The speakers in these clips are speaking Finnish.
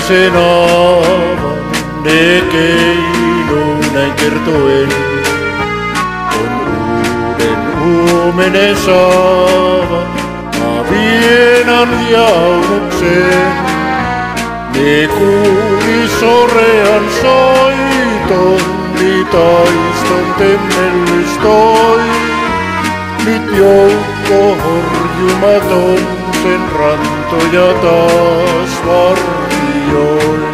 äänisen aavan ne keinuu näin kertoen. On uuden huumenen saava, mä vienan jaunukseen. Ne kuuli sorean soiton, niin taiston temmellystoi. Nyt joukko horjumaton sen rantoja taas vartioi.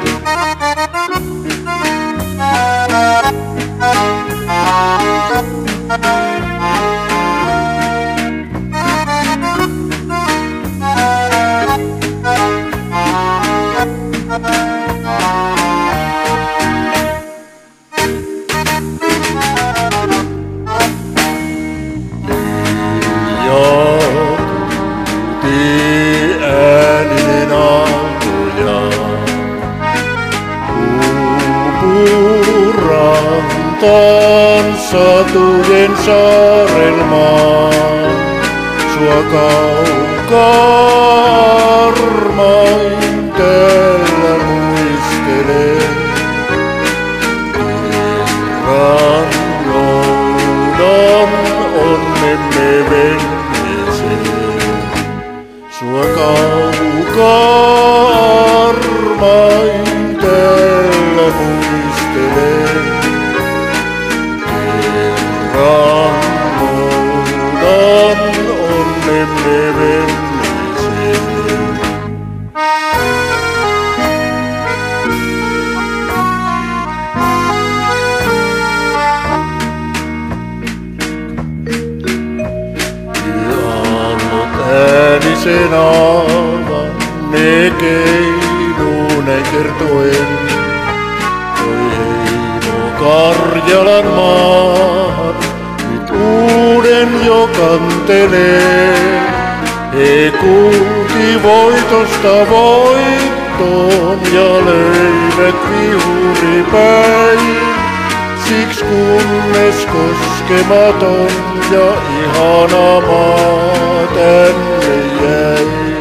Ääninen aaltoja uupuu rantaan satujen saarelmaan. Sua kaukaa armain täällä muistelen. Kerran joudan onnemme venneeseen. Sua kaukaa armain täällä muistelen. Kerran noudan onnemme venneeseen. Äänisen aavan ne keinuu näin kertoen. Oi heimo Karjalan maahan, nyt uuden jo kantelee. He kulki voitosta voittoon ja löivät vihuripäin. Siksi kunnes koskematon ja ihana maa tänne jäi.